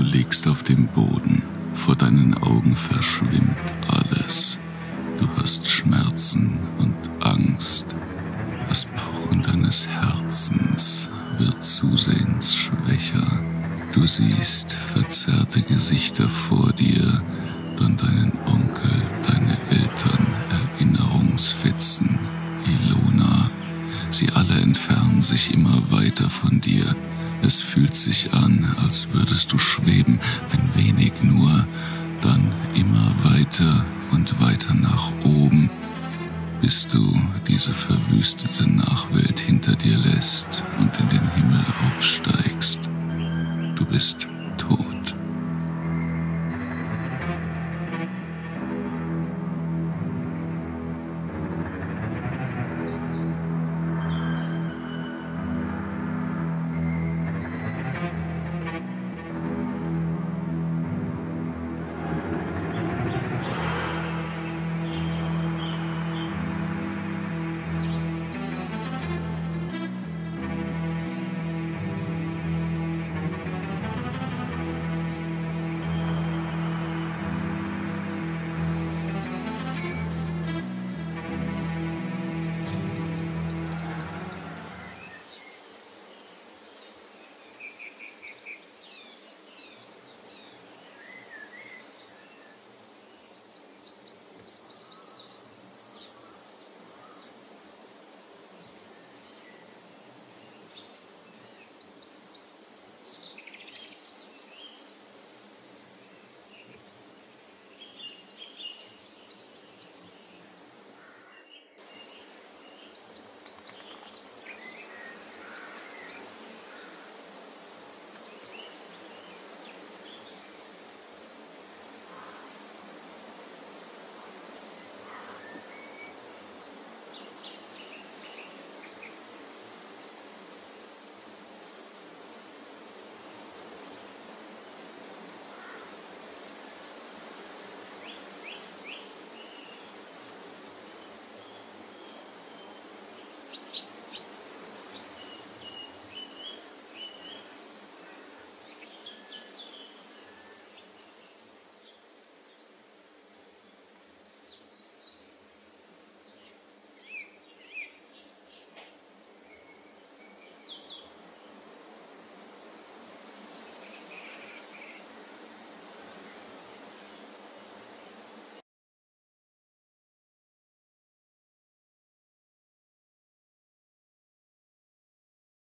Du liegst auf dem Boden, vor deinen Augen verschwimmt alles. Du hast Schmerzen und Angst. Das Pochen deines Herzens wird zusehends schwächer. Du siehst verzerrte Gesichter vor dir, dann deinen Onkel, deine Eltern, Erinnerungsfetzen, Ilona. Sie alle entfernen sich immer weiter von dir. Es fühlt sich an, als würdest du schweben, ein wenig nur, dann immer weiter und weiter nach oben, bis du diese verwüstete Nachwelt hinter dir lässt und in den Himmel aufsteigst. Du bist